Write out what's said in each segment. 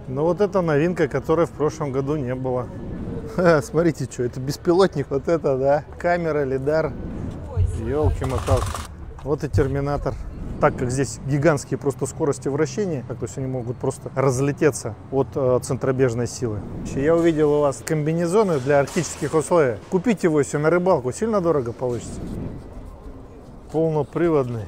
Но вот это новинка, которой в прошлом году не было. Смотрите, что это беспилотник, вот это, да. Камера, лидар. Ёлки-моталки. Вот и терминатор. Так как здесь гигантские просто скорости вращения, то есть они могут просто разлететься от центробежной силы. Я увидел у вас комбинезоны для арктических условий. Купите его себе на рыбалку, сильно дорого получится. Полноприводный.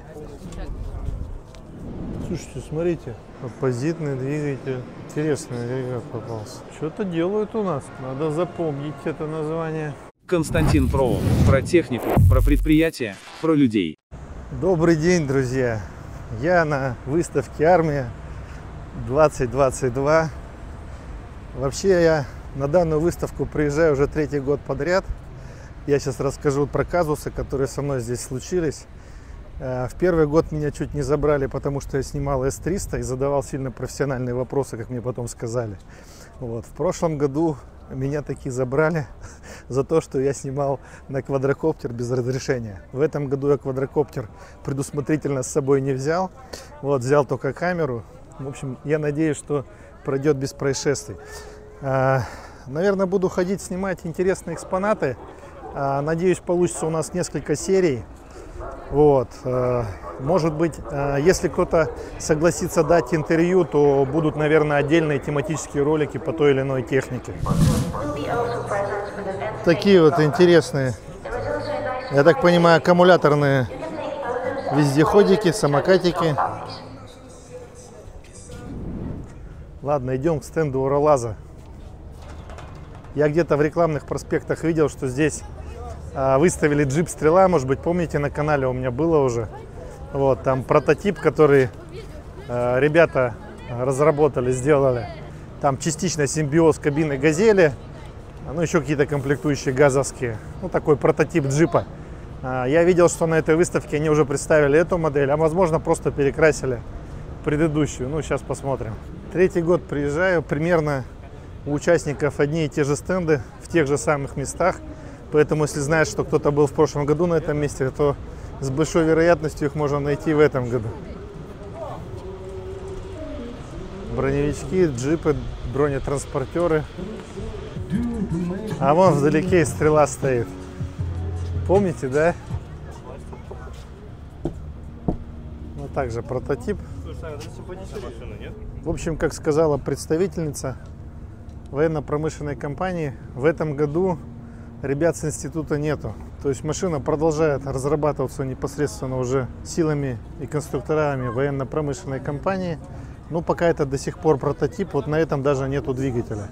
Слушайте, смотрите, оппозитный двигатель. Интересный агрегат попался. Что-то делают у нас, надо запомнить это название. Константин Про. Про технику, про предприятия, про людей. Добрый день, друзья! Я на выставке «Армия 2022». Вообще я на данную выставку приезжаю уже 3-й год подряд. Я сейчас расскажу про казусы, которые со мной здесь случились. В первый год меня чуть не забрали, потому что я снимал S300 и задавал сильно профессиональные вопросы, как мне потом сказали. Вот. В прошлом году меня таки забрали за то, что я снимал на квадрокоптер без разрешения. В этом году я квадрокоптер предусмотрительно с собой не взял. Вот, взял только камеру. В общем, я надеюсь, что пройдет без происшествий. Наверное, буду ходить снимать интересные экспонаты. Надеюсь, получится у нас несколько серий. Вот. Может быть, если кто-то согласится дать интервью, то будут, наверное, отдельные тематические ролики по той или иной технике. Такие вот интересные, я так понимаю, аккумуляторные вездеходики, самокатики. Ладно, идем к стенду Уралаза. Я где-то в рекламных проспектах видел, что здесь выставили джип Стрела, может быть, помните, на канале у меня было уже. Вот, там прототип, который ребята разработали, сделали. Там частично симбиоз кабины Газели, ну, еще какие-то комплектующие газовские. Ну, такой прототип джипа. Я видел, что на этой выставке они уже представили эту модель, а возможно, просто перекрасили предыдущую. Ну, сейчас посмотрим. 3-й год приезжаю, примерно у участников одни и те же стенды в тех же самых местах. Поэтому, если знаешь, что кто-то был в прошлом году на этом месте, то с большой вероятностью их можно найти в этом году. Броневички, джипы, бронетранспортеры. А вон вдалеке Стрела стоит. Помните, да? Вот также прототип. В общем, как сказала представительница военно-промышленной компании, в этом году ребят с института нету. То есть машина продолжает разрабатываться непосредственно уже силами и конструкторами военно-промышленной компании. Но пока это до сих пор прототип, вот на этом даже нету двигателя.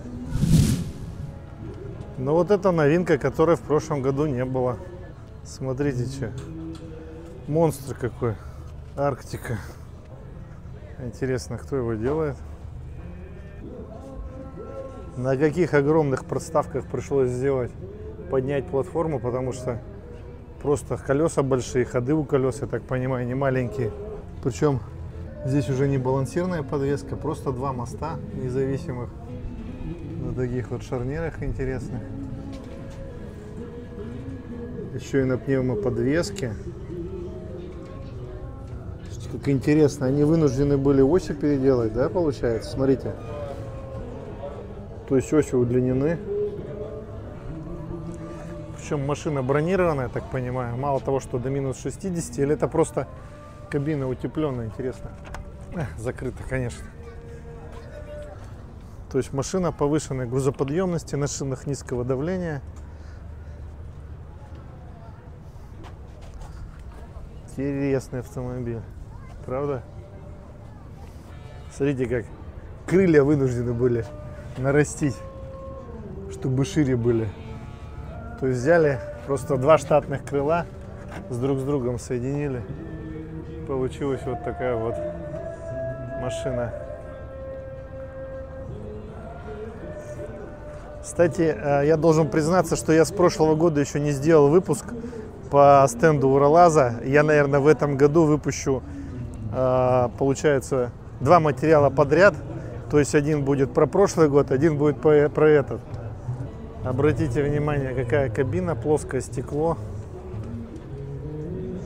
Но вот это новинка, которой в прошлом году не было. Смотрите, что. Монстр какой. Арктика. Интересно, кто его делает. На каких огромных подставках пришлось сделать, поднять платформу, потому что просто колеса большие, ходы у колес, я так понимаю, не маленькие. Причем здесь уже не балансирная подвеска, просто 2 моста независимых на таких вот шарнирах интересных. Еще и на пневмоподвеске. Как интересно, они вынуждены были оси переделать, да, получается? Смотрите. То есть оси удлинены. Причем машина бронированная, я так понимаю. Мало того, что до минус 60, или это просто кабина утепленная, интересно. Закрыта, конечно. То есть машина повышенной грузоподъемности на шинах низкого давления. Интересный автомобиль. Правда? Смотрите, как крылья вынуждены были нарастить, чтобы шире были. То есть взяли просто 2 штатных крыла, с другом соединили. Получилась вот такая вот машина. Кстати, я должен признаться, что я с прошлого года еще не сделал выпуск по стенду Уралаза. Я, наверное, в этом году выпущу, получается, 2 материала подряд. То есть один будет про прошлый год, один будет про этот. Обратите внимание, какая кабина, плоское стекло.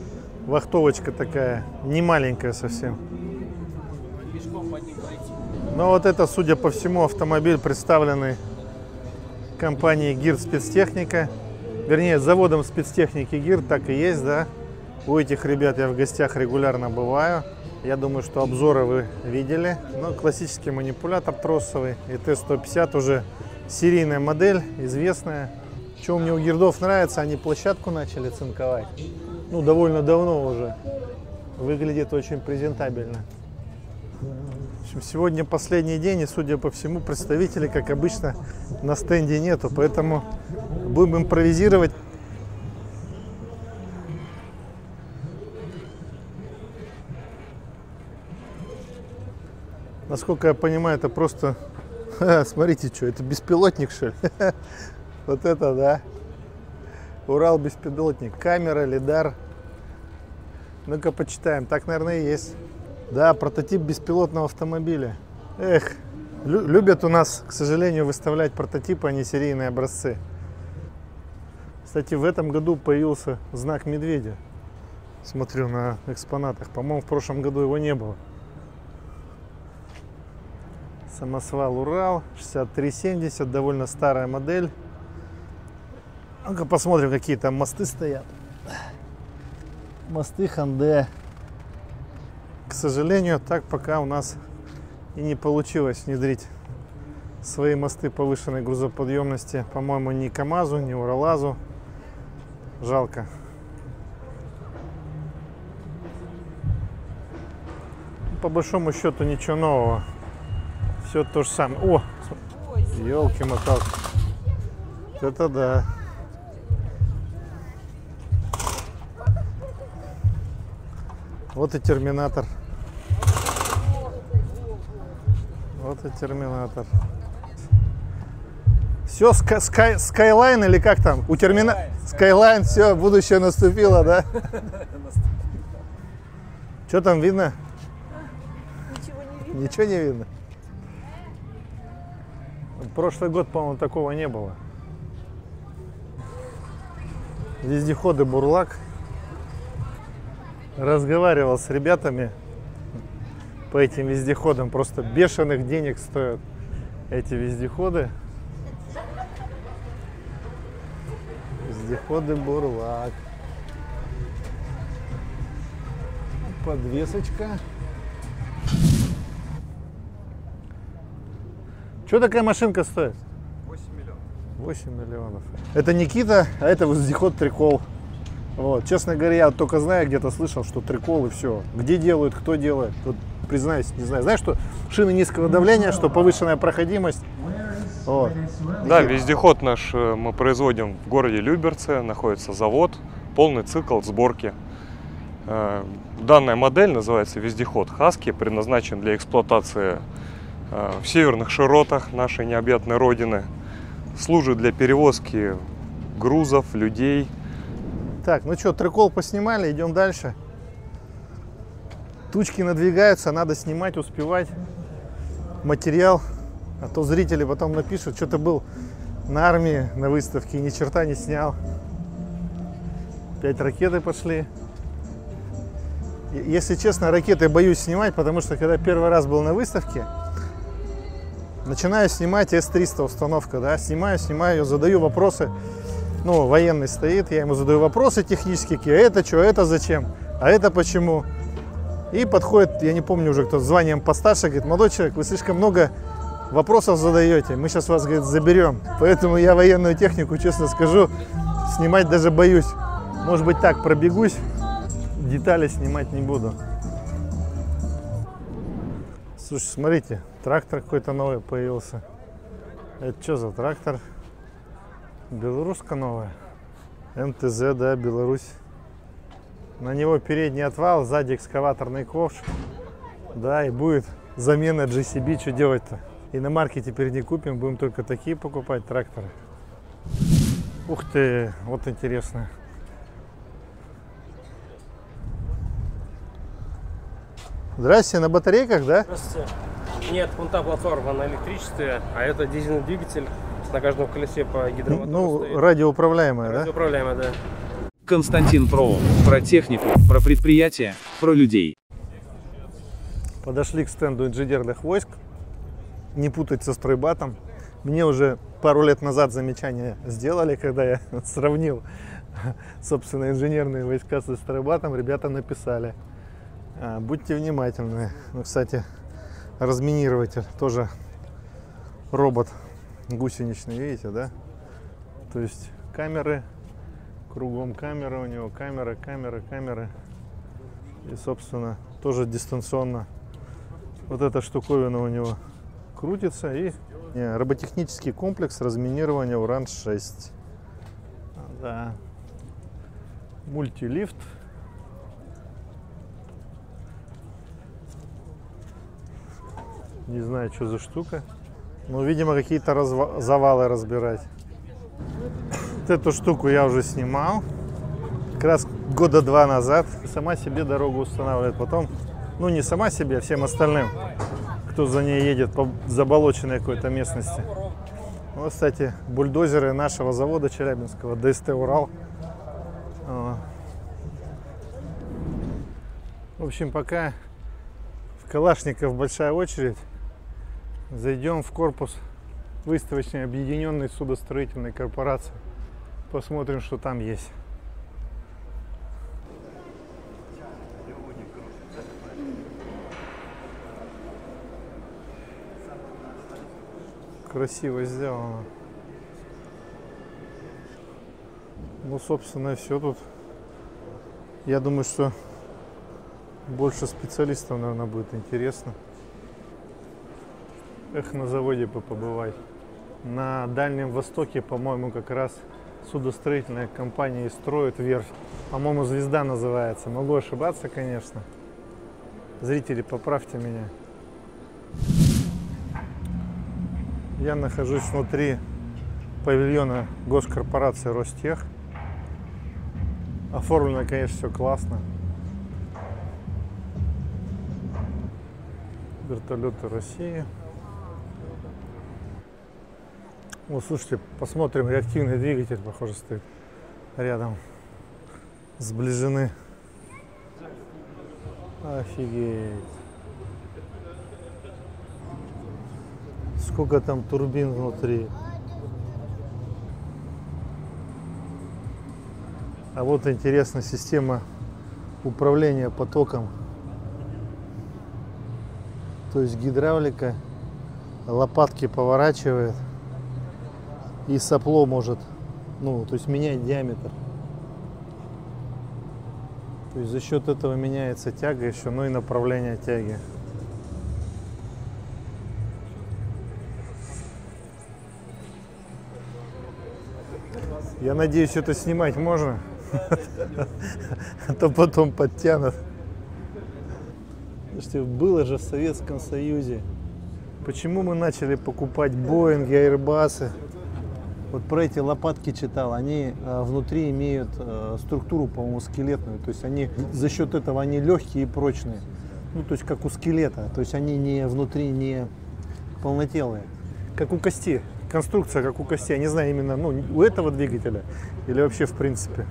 Вахтовочка такая, не маленькая совсем. Но вот это, судя по всему, автомобиль, представленный компанией ГИР Спецтехника. Вернее, заводом спецтехники ГИР, так и есть, да. У этих ребят я в гостях регулярно бываю. Я думаю, что обзоры вы видели. Но классический манипулятор тросовый. И Т-150 уже серийная модель, известная. Что мне у гирдов нравится, они площадку начали цинковать. Ну, довольно давно уже. Выглядит очень презентабельно. В общем, сегодня последний день, и, судя по всему, представителей, как обычно, на стенде нету. Поэтому будем импровизировать. Насколько я понимаю, это просто... Смотрите, что, это беспилотник, что ли? Вот это, да. Урал беспилотник. Камера, лидар. Ну-ка, почитаем. Так, наверное, и есть. Да, прототип беспилотного автомобиля. Эх, любят у нас, к сожалению, выставлять прототипы, а не серийные образцы. Кстати, в этом году появился знак медведя. Смотрю на экспонатах. По-моему, в прошлом году его не было. Самосвал Урал 6370, довольно старая модель. Ну-ка посмотрим, какие там мосты стоят. Мосты Хонде. К сожалению, так пока у нас и не получилось внедрить свои мосты повышенной грузоподъемности. По-моему, ни КамАЗу, ни Уралазу. Жалко. По большому счету ничего нового. Все то же самое. О, елки-моталки. Это да. Вот и терминатор. Вот и терминатор. Все, Skyline или как там? У терминатора Skyline, все, будущее наступило, да? Что там видно? Ничего не видно. Ничего не видно. Прошлый год, по-моему, такого не было. Вездеходы Бурлак. Разговаривал с ребятами по этим вездеходам. Просто бешеных денег стоят эти вездеходы. Вездеходы Бурлак. Подвесочка. Что такая машинка стоит? 8 миллионов. 8 миллионов. Это Никита, а это вездеход Трикол. Вот. Честно говоря, я только знаю, где-то слышал, что Трикол и все. Где делают, кто делает. Вот, признаюсь, не знаю. Знаешь, что шины низкого давления, что повышенная проходимость. Вот. Да, вездеход наш мы производим в городе Люберцы. Находится завод, полный цикл сборки. Данная модель называется вездеход Хаски, предназначен для эксплуатации в северных широтах нашей необъятной родины. Служит для перевозки грузов, людей. Так, ну что, Трикол поснимали, идем дальше. Тучки надвигаются, надо снимать, успевать материал. А то зрители потом напишут, что ты был на армии на выставке и ни черта не снял. Опять ракеты пошли. Если честно, ракеты боюсь снимать, потому что когда первый раз был на выставке, начинаю снимать С-300 установка, да, снимаю ее, задаю вопросы. Ну, военный стоит, я ему задаю вопросы технические, а это что, это зачем, а это почему. И подходит, я не помню уже кто, с званием постарше, говорит: молодой человек, вы слишком много вопросов задаете, мы сейчас вас, говорит, заберем. Поэтому я военную технику, честно скажу, снимать даже боюсь. Может быть, так пробегусь, детали снимать не буду. Слушай, смотрите, трактор какой-то новый появился. Это что за трактор? Белорусская новая. МТЗ, да, Беларусь. На него передний отвал, сзади экскаваторный ковш. Да, и будет замена GCB. Что делать-то? Иномарки теперь не купим, будем только такие покупать тракторы. Ух ты, вот интересно. Здрасте, на батарейках, да? Здравствуйте. Нет, вон та платформа на электричестве, а это дизельный двигатель на каждом колесе по гидромотору Ну, стоит. радиоуправляемая, да? Радиоуправляемая, да. Константин Фролов. Про технику, про предприятия, про людей. Подошли к стенду инженерных войск. не путать со стройбатом. Мне уже пару лет назад замечание сделали, когда я сравнил, собственно, инженерные войска со стройбатом. Ребята написали: будьте внимательны. Ну, кстати, разминирователь тоже робот гусеничный, видите, да? То есть камеры, кругом камеры у него, камеры. И, собственно, тоже дистанционно вот эта штуковина у него крутится. И роботехнический комплекс разминирования Уран-6. Да. Мультилифт. Не знаю, что за штука. Но, видимо, какие-то завалы разбирать. Вот эту штуку я уже снимал. Как раз года 2 назад. Сама себе дорогу устанавливает. Потом, ну не сама себе, а всем остальным, кто за ней едет по заболоченной какой-то местности. Вот, кстати, бульдозеры нашего завода челябинского, ДСТ «Урал». В общем, пока в Калашников большая очередь, зайдем в корпус выставочной объединенной судостроительной корпорации. Посмотрим, что там есть. Красиво сделано. Ну, собственно, все тут. Я думаю, что больше специалистов, наверное, будет интересно. Эх, на заводе побывать. На Дальнем Востоке, по-моему, как раз судостроительная компания строит верфь. По-моему, «Звезда» называется. Могу ошибаться, конечно. Зрители, поправьте меня. Я нахожусь внутри павильона госкорпорации Ростех. Оформлено, конечно, все классно. Вертолеты России. Вот, слушайте, посмотрим, реактивный двигатель, похоже, стоит рядом. Сближены. Офигеть. Сколько там турбин внутри. А вот интересная система управления потоком. То есть гидравлика, лопатки поворачивает и сопло может, ну, то есть менять диаметр. То есть за счет этого меняется тяга еще, ну и направление тяги. Я надеюсь, это снимать можно, а то потом подтянут. Слушайте, было же в Советском Союзе. Почему мы начали покупать Боинги, Airbus'ы? Вот про эти лопатки читал. Они внутри имеют структуру, по-моему, скелетную. То есть они за счет этого они легкие и прочные. Ну, то есть как у скелета. То есть они не внутри не полнотелые. Как у кости. Конструкция как у кости. Я не знаю именно, ну, у этого двигателя или вообще в принципе.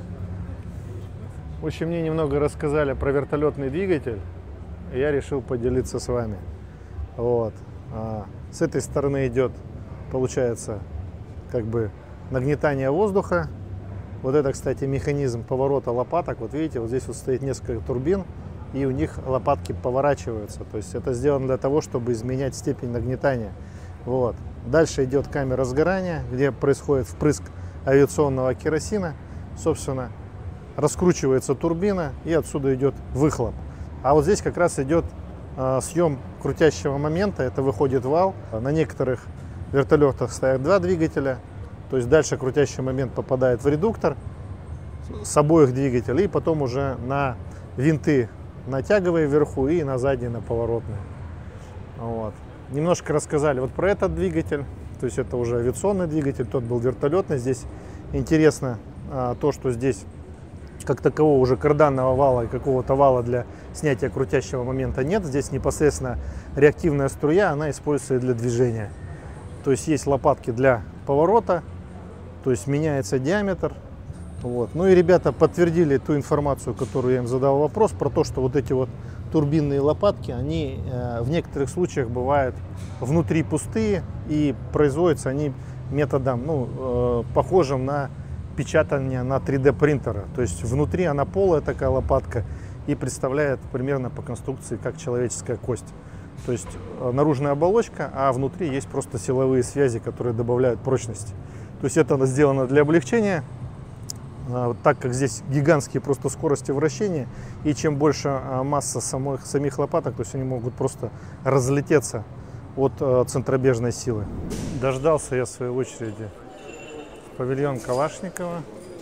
В общем, мне немного рассказали про вертолетный двигатель. И я решил поделиться с вами. Вот. С этой стороны идет, получается, как бы нагнетание воздуха. Вот это, кстати, механизм поворота лопаток. Вот видите, вот здесь вот стоит несколько турбин, и у них лопатки поворачиваются. То есть это сделано для того, чтобы изменять степень нагнетания. Вот. Дальше идет камера сгорания, где происходит впрыск авиационного керосина. Собственно, раскручивается турбина, и отсюда идет выхлоп. А вот здесь как раз идет съем крутящего момента. Это выходит вал. На некоторых вертолетах стоят 2 двигателя. То есть дальше крутящий момент попадает в редуктор с обоих двигателей. И потом уже на винты на тяговые вверху и на задние, на поворотные. Вот. Немножко рассказали вот про этот двигатель. То есть это уже авиационный двигатель. Тот был вертолетный. Здесь интересно то, что здесь как такового уже карданного вала и какого-то вала для снятия крутящего момента нет. Здесь непосредственно реактивная струя, она используется для движения. То есть есть лопатки для поворота, то есть меняется диаметр. Вот. Ну и ребята подтвердили ту информацию, которую я им задал вопрос, про то, что вот эти вот турбинные лопатки, они в некоторых случаях бывают внутри пустые, и производятся они методом, похожим на печатание на 3D принтера. То есть внутри она полая такая лопатка и представляет примерно по конструкции как человеческая кость. То есть наружная оболочка, а внутри есть просто силовые связи, которые добавляют прочности. То есть это сделано для облегчения, так как здесь гигантские просто скорости вращения, и чем больше масса самих лопаток, то есть они могут просто разлететься от центробежной силы. Дождался я своей очереди в павильон Калашникова.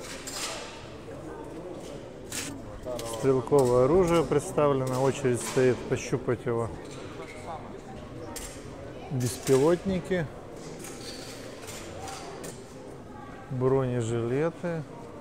Стрелковое оружие представлено, очередь стоит пощупать его. Беспилотники, бронежилеты.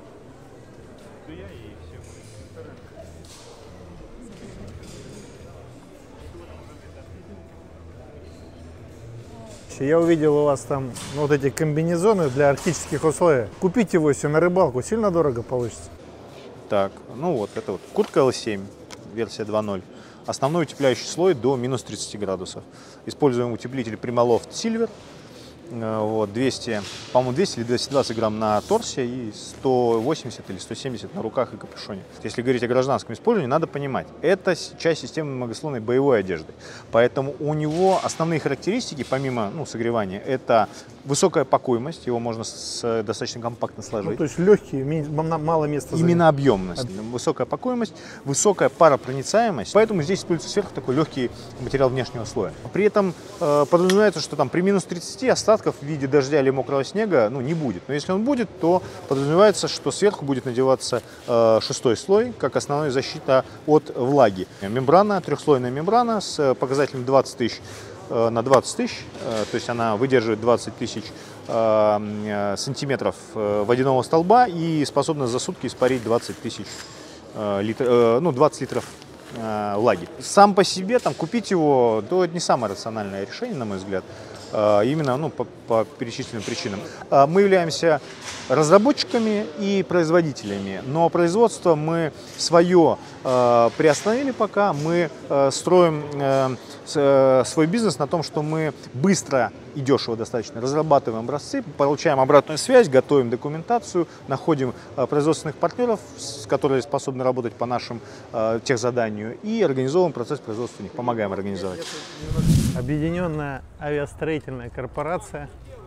Я увидел у вас там вот эти комбинезоны для арктических условий. Купить его все на рыбалку сильно дорого получится. Так, это вот куртка L7, версия 2.0. Основной утепляющий слой до минус 30 градусов. Используем утеплитель Primaloft Silver. 200, по-моему, 200 или 220 грамм на торсе и 180 или 170 на руках и капюшоне. Если говорить о гражданском использовании, надо понимать, это часть системы многослойной боевой одежды. Поэтому у него основные характеристики, помимо согревания, это высокая покоимость, его можно достаточно компактно сложить. То есть легкий, мало места. Именно объемность. Высокая покоимость, высокая паропроницаемость. Поэтому здесь используется сверху такой легкий материал внешнего слоя. При этом подразумевается, что там при минус 30 остатков в виде дождя или мокрого снега не будет. Но если он будет, то подразумевается, что сверху будет надеваться 6-й слой, как основная защита от влаги. Мембрана, трехслойная мембрана с показателем 20 тысяч на 20 тысяч, то есть она выдерживает 20 тысяч сантиметров водяного столба и способна за сутки испарить 20 тысяч 20 литров влаги. Сам по себе купить его, это не самое рациональное решение, на мой взгляд. Именно по перечисленным причинам. Мы являемся разработчиками и производителями, но производство мы свое приостановили пока. Мы строим свой бизнес на том, что мы быстро и дешево достаточно разрабатываем образцы, получаем обратную связь, готовим документацию, находим производственных партнеров, которые способны работать по нашим техзаданию, и организовываем процесс производства у них, помогаем организовать. Объединенная авиастроительная корпорация.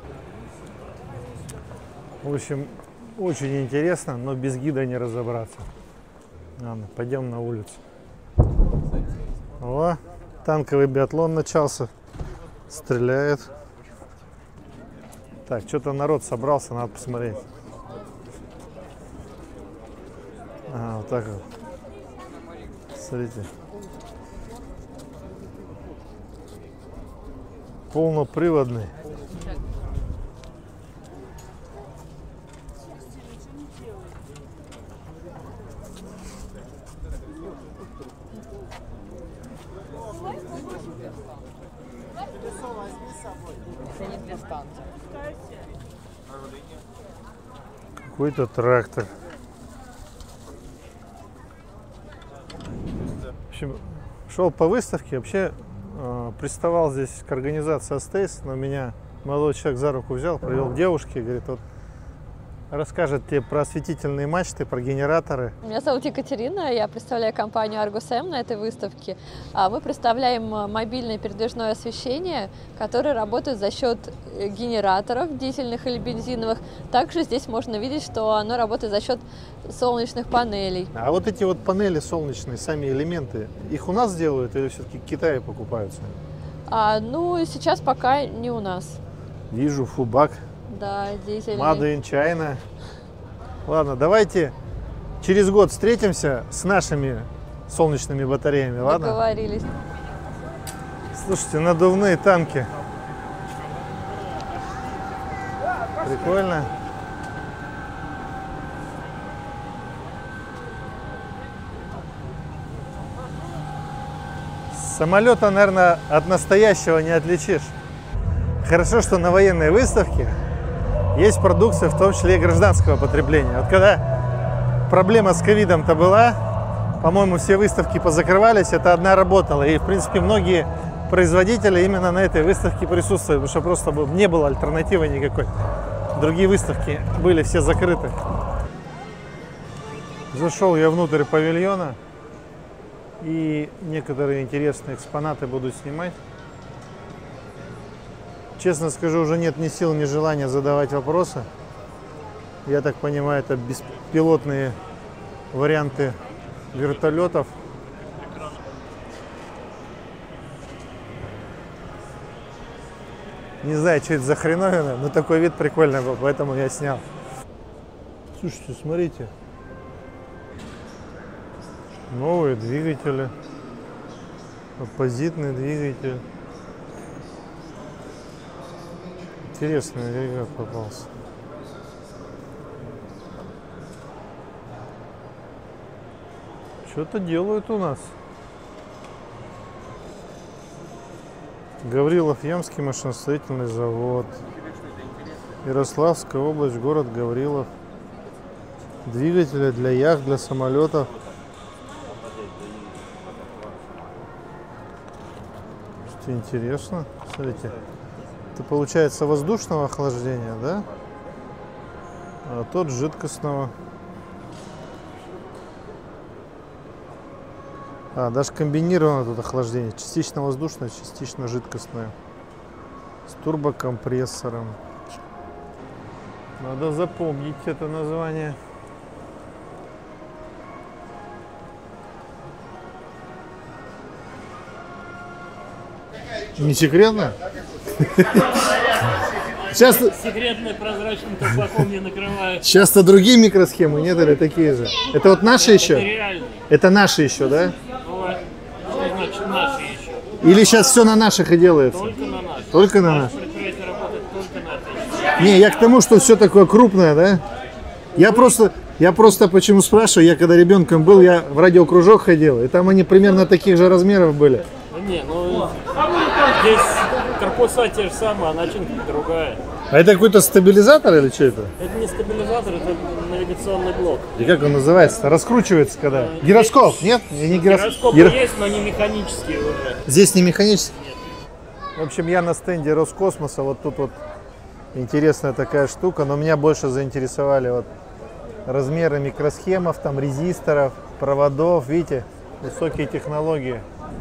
В общем, очень интересно, но без гида не разобраться. Ладно, пойдем на улицу. О, танковый биатлон начался. Стреляет. Так, что-то народ собрался, надо посмотреть. Ага, вот так вот. Смотрите. Полноприводный. Какой-то трактор. В общем, шел по выставке, вообще приставал здесь к организации Астейс, но меня молодой человек за руку взял, привел к девушке и говорит, вот расскажет тебе про осветительные мачты, про генераторы. Меня зовут Екатерина, я представляю компанию Argus M на этой выставке. Мы представляем мобильное передвижное освещение, которое работает за счет генераторов дизельных или бензиновых. Также здесь можно видеть, что оно работает за счет солнечных панелей. А вот эти вот панели солнечные, сами элементы, их у нас делают или все-таки в Китае покупаются? Сейчас пока не у нас. Вижу, фубак. Да, дизельный. Made in China. Ладно, давайте через год встретимся с нашими солнечными батареями, ладно? Договорились. Слушайте, надувные танки. Прикольно. Самолета, наверное, от настоящего не отличишь. Хорошо, что на военной выставке есть продукция, в том числе и гражданского потребления. Вот когда проблема с ковидом-то была, по-моему, все выставки позакрывались, это одна работала. И, в принципе, многие производители именно на этой выставке присутствуют, потому что просто не было альтернативы никакой. Другие выставки были все закрыты. Зашел я внутрь павильона, и некоторые интересные экспонаты буду снимать. Честно скажу, уже нет ни сил, ни желания задавать вопросы. Я так понимаю, это беспилотные варианты вертолетов. Не знаю, что это за хреновина, но такой вид прикольный был, поэтому я снял. Слушайте, смотрите. Новые двигатели. Оппозитный двигатель. Интересный агрегат попался. Что-то делают у нас. Гаврилов Ямский машиностроительный завод. Ярославская область, город Гаврилов. Двигатели для яхт, для самолетов. Что интересно. Смотрите. Это получается воздушного охлаждения, да? А тот жидкостного. Даже комбинировано тут охлаждение. Частично воздушное, частично жидкостное. С турбокомпрессором. Надо запомнить это название. Не секретно? Сейчас секретно прозрачным колпаком не накрывают. Сейчас-то другие микросхемы, нет, или такие же? Это вот наши еще? Это реально. Это наши еще, да? Вот. Что значит наши еще? Или сейчас все на наших и делается? Только на наших. Только на наших? Предприятие работает только на наших. Не, я к тому, что все такое крупное, да? Я просто почему спрашиваю, я когда ребенком был, я в радиокружок ходил, и там они примерно таких же размеров были. Ну не, ну здесь корпуса те же самые, а начинка другая. А это какой-то стабилизатор или что это? Это не стабилизатор, это навигационный блок. И как он называется-то? Раскручивается когда? Гироскоп, нет? Не Гироскопы есть, но не механические уже. Здесь не механический? В общем, я на стенде Роскосмоса, вот тут вот интересная такая штука, но меня больше заинтересовали вот размеры микросхемов, там резисторов, проводов, видите, высокие технологии.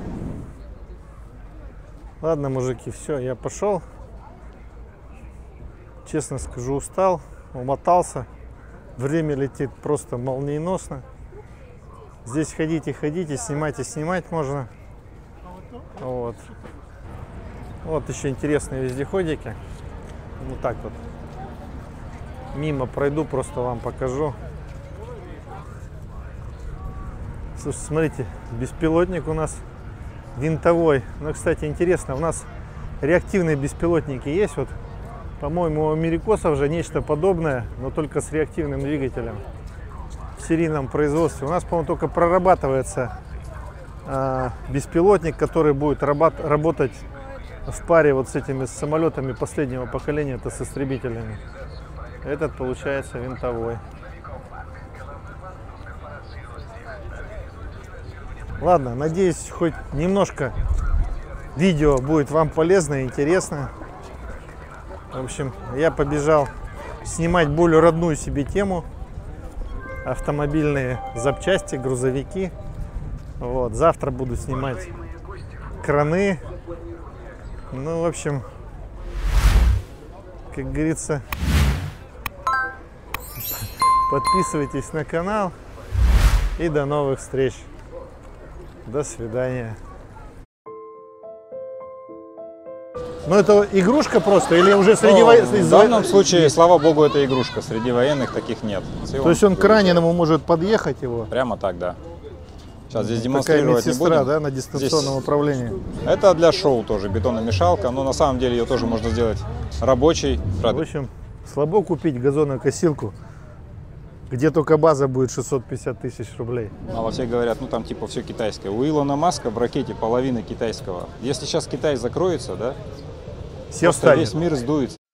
Ладно, мужики, все, я пошел. Честно скажу, устал, умотался. Время летит просто молниеносно. Здесь ходите, снимать можно. Вот. Вот еще интересные вездеходики. Вот так вот. Мимо пройду, просто вам покажу. Слушайте, смотрите, беспилотник у нас винтовой. Ну, кстати, интересно, у нас реактивные беспилотники есть. Вот, по-моему, у америкосов же нечто подобное, но только с реактивным двигателем в серийном производстве. У нас, по-моему, только прорабатывается беспилотник, который будет работать в паре вот с этими самолетами последнего поколения, это с истребителями. Этот получается винтовой. Ладно, надеюсь, хоть немножко видео будет вам полезно и интересно. В общем, я побежал снимать более родную себе тему. Автомобильные запчасти, грузовики. Вот, завтра буду снимать краны. Ну, в общем, как говорится, подписывайтесь на канал и до новых встреч. До свидания. Ну, это игрушка просто или уже среди военных? В данном случае, слава богу, это игрушка. Среди военных таких нет. То есть он к раненому может подъехать его? Прямо так, да. Сейчас здесь Такая демонстрировать не медсестра, будем. да, на дистанционном управлении. Это для шоу тоже, бетономешалка, но на самом деле ее тоже можно сделать рабочей. В общем, слабо купить газонокосилку, где только база будет 650 тысяч рублей. А во все говорят, ну там типа все китайское. У Илона Маска в ракете половина китайского. Если сейчас Китай закроется, да, Все просто весь мир сдуется.